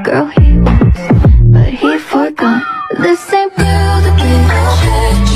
girl he wants, but he forgot. This ain't build a bitch.